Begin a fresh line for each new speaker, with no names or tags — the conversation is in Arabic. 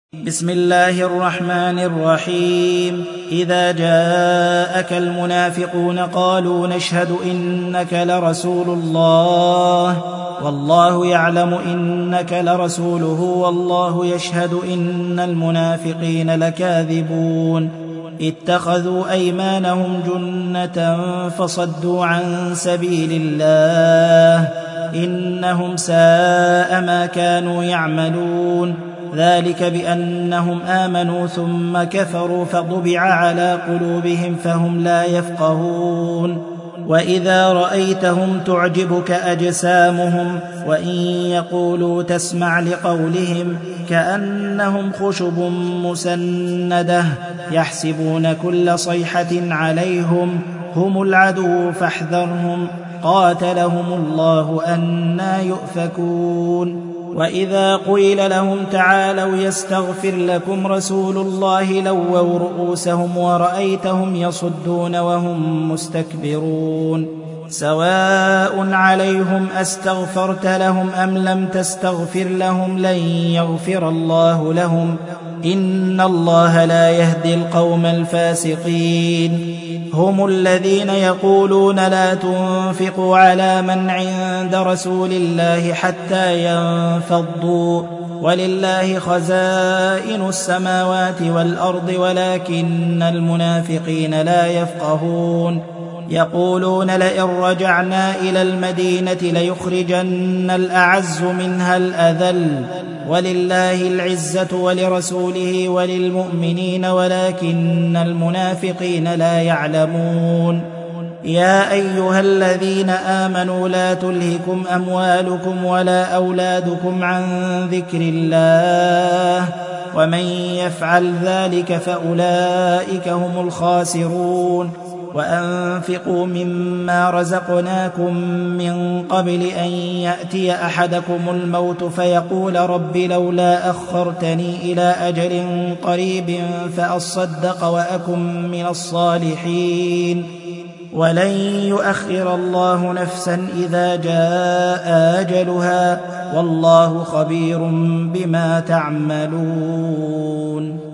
بسم الله الرحمن الرحيم. إذا جاءك المنافقون قالوا نشهد إنك لرسول الله والله يعلم إنك لرسوله والله يشهد إن المنافقين لكاذبون. اتخذوا أيمانهم جنة فصدوا عن سبيل الله إنهم ساء ما كانوا يعملون. ذلك بأنهم آمنوا ثم كفروا فطبع على قلوبهم فهم لا يفقهون. وإذا رأيتهم تعجبك أجسامهم وإن يقولوا تسمع لقولهم كأنهم خشب مسندة يحسبون كل صيحة عليهم هم العدو فاحذرهم قاتلهم الله أنى يؤفكون. وإذا قيل لهم تعالوا يستغفر لكم رسول الله لووا رؤوسهم ورأيتهم يصدون وهم مستكبرون. سواء عليهم أستغفرت لهم أم لم تستغفر لهم لن يغفر الله لهم إن الله لا يهدي القوم الفاسقين. هم الذين يقولون لا تنفقوا على من عند رسول الله حتى ينفضوا ولله خزائن السماوات والأرض ولكن المنافقين لا يفقهون. يقولون لئن رجعنا إلى المدينة ليخرجن الأعز منها الأذل ولله العزة ولرسوله وللمؤمنين ولكن المنافقين لا يعلمون. يا أيها الذين آمنوا لا تلهكم أموالكم ولا أولادكم عن ذكر الله ومن يفعل ذلك فأولئك هم الخاسرون. وأنفقوا مما رزقناكم من قبل أن يأتي أحدكم الموت فيقول رب لولا أخرتني إلى أجل قريب فأصدق وأكن من الصالحين ولن يؤخر الله نفسا إذا جاء أجلها والله خبير بما تعملون.